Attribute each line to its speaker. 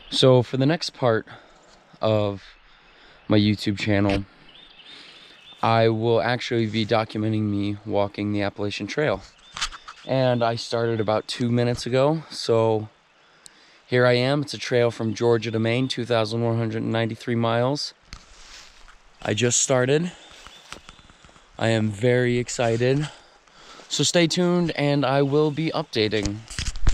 Speaker 1: So for the next part of my YouTube channel, I will actually be documenting me walking the Appalachian Trail. And I started about 2 minutes ago, so here I am. It's a trail from Georgia to Maine, 2,193 miles. I just started. I am very excited. So stay tuned and I will be updating.